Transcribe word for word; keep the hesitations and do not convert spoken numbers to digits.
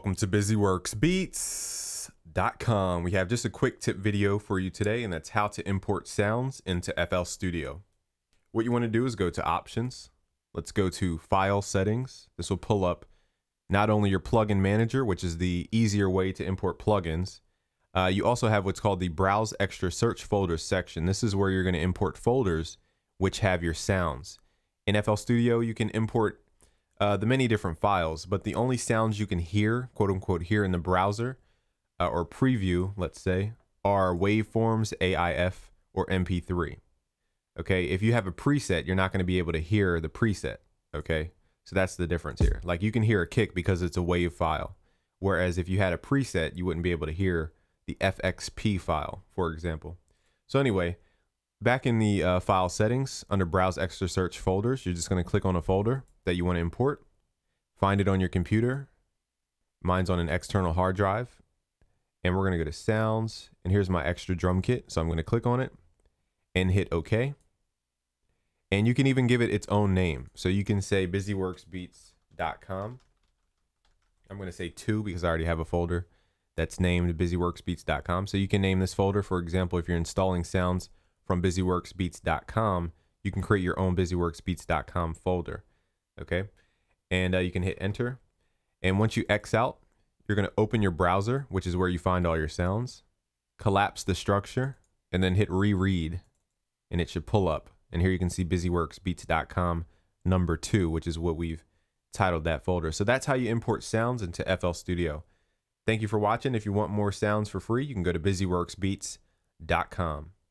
Welcome to busy works beats dot com. We have just a quick tip video for you today, and that's how to import sounds into F L Studio. What you want to do is go to Options. Let's go to File Settings. This will pull up not only your plugin manager, which is the easier way to import plugins. Uh, you also have what's called the Browse Extra Search Folders section. This is where you're going to import folders which have your sounds. In F L Studio, you can import Uh, the many different files, but the only sounds you can hear, quote unquote, here in the browser uh, or preview, let's say, are waveforms, A I F, or M P three. Okay, if you have a preset, you're not going to be able to hear the preset. Okay, so that's the difference here. Like you can hear a kick because it's a wave file, whereas if you had a preset, you wouldn't be able to hear the F X P file, for example. So anyway, back in the uh, file settings under Browse Extra Search Folders, you're just going to click on a folder that you want to import, find it on your computer. Mine's on an external hard drive, and we're going to go to Sounds, and here's my extra drum kit. So I'm going to click on it and hit OK. And you can even give it its own name. So you can say busy works beats dot com. I'm going to say two because I already have a folder that's named busy works beats dot com. So you can name this folder. For example, if you're installing sounds from busy works beats dot com, you can create your own busy works beats dot com folder. Okay, and uh, you can hit enter, and once you X out, you're going to open your browser, which is where you find all your sounds, collapse the structure, and then hit reread, and it should pull up. And here you can see busy works beats dot com number two, which is what we've titled that folder. So that's how you import sounds into F L Studio. Thank you for watching. If you want more sounds for free, you can go to busy works beats dot com.